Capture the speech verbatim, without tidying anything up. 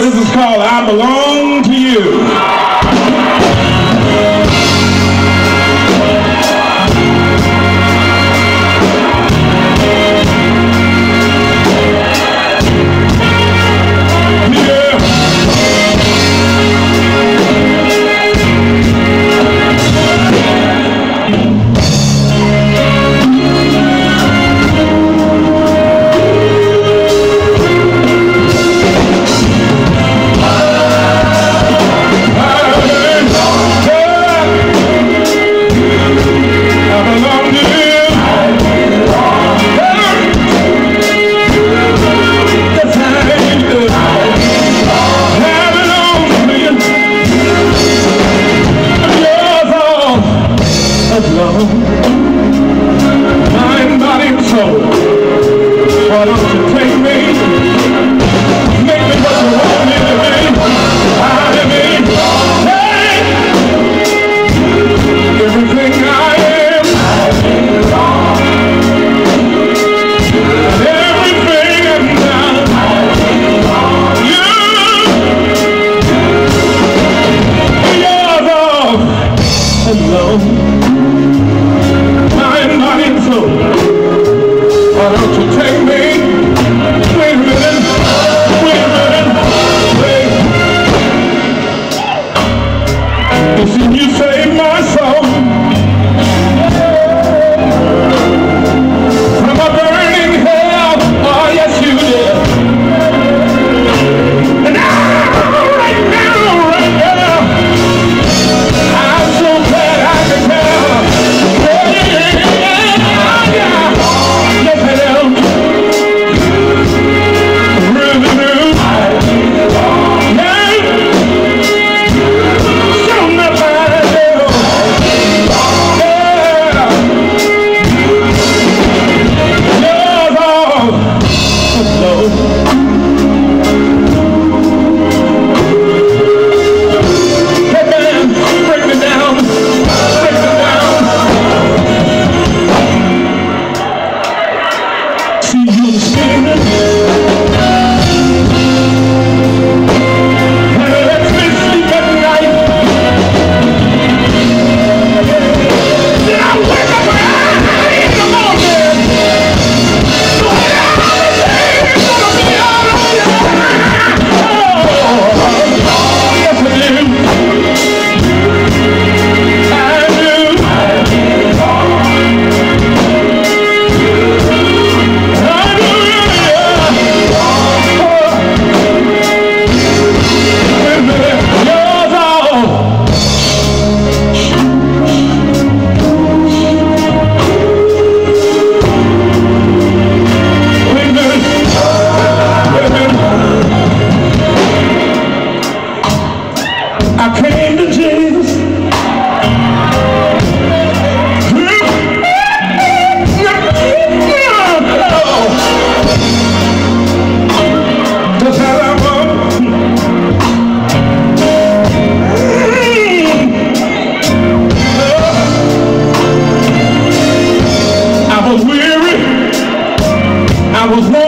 This is called I Belong to You. Mind, body, and soul. Why don't you take me? Make me what you want me to be. Out of me. Hey! Everything I am, I belong. And everything I'm not, I belong. You, you're all alone. Why don't you take me? Wait a minute, wait a minute, wait. You see, you saved my soul from a burning hell. Oh, yes, you did. And now, right now, right now, I'm so glad I can tell. I was